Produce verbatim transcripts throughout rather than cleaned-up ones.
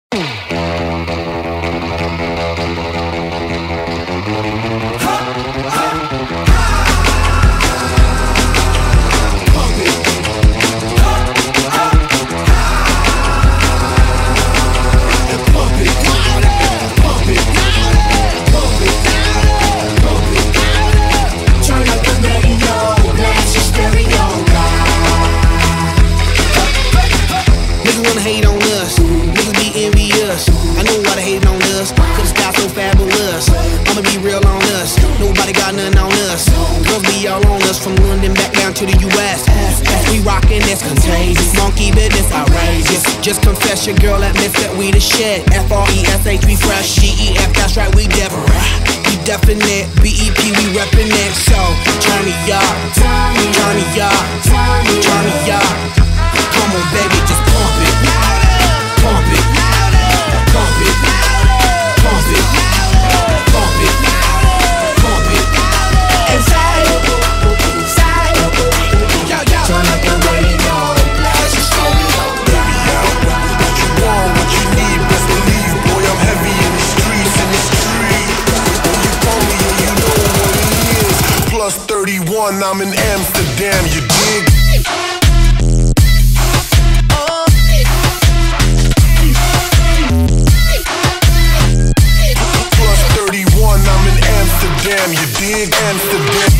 Just confess your girl admits that we the shit. F R E S H, we fresh. G E F, that's right, we different. We definite. B E P, we reppin' it. So, turn me up, turn me up, turn me up. Come on, baby, just pump it, pump it, pump it, pump it, pump it, pump it. And side, side, turn up the radio. Let's just go. thirty-one, I'm in Amsterdam, you dig? Plus thirty-one, I'm in Amsterdam, you dig? Amsterdam.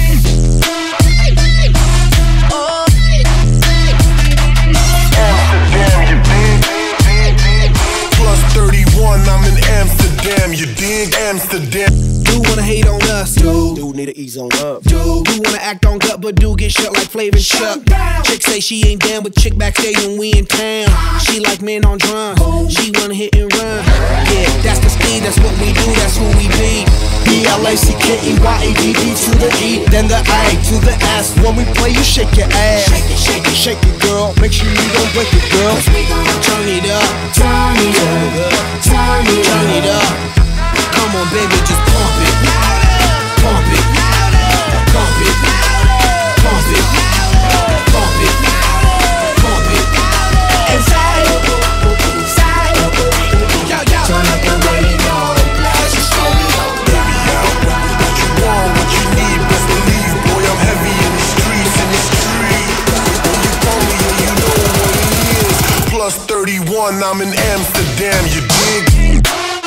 Amsterdam, you dig? Plus thirty-one, I'm in Amsterdam, you dig? Amsterdam. Do wanna hate on us, dude. Dude need to ease on up. Dude, do wanna act on gut, but do get shut like Flavor and Chuck. Chick say she ain't down with chick backstage when we in town. She like men on drums. She wanna hit and run. Yeah, that's the speed, that's what we do, that's who we be. B L A C K E Y A D D to the E, then the A to the S. When we play, you shake your ass. Shake it, shake it, shake it, girl. Make sure you don't break it, girl. Turn it up, turn it up, turn it, turn it up. Come on, baby, just pump it, pump it, pump it, pump it, pump it, pump it. And side, side, turn up the radio. Let's just go. Baby, I'll what you want, what you need. Best believe, boy, I'm heavy in the streets, in the street. You call me and you know what it is. Plus thirty-one, I'm in Amsterdam, you dig?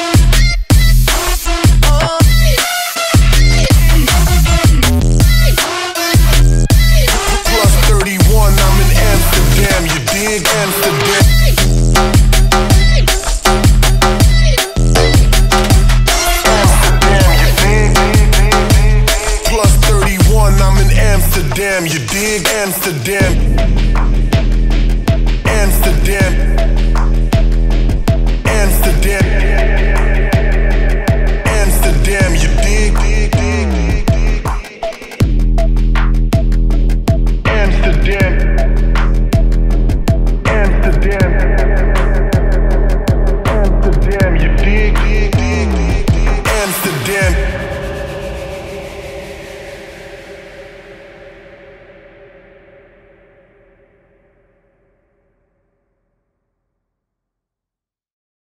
Amsterdam, you dig? Amsterdam. Amsterdam, you dig? Plus thirty-one, I'm in Amsterdam, you dig? Amsterdam. Amsterdam. Amsterdam. Amsterdam, you dig? Amsterdam. Amsterdam, Amsterdam, you dig? Amsterdam.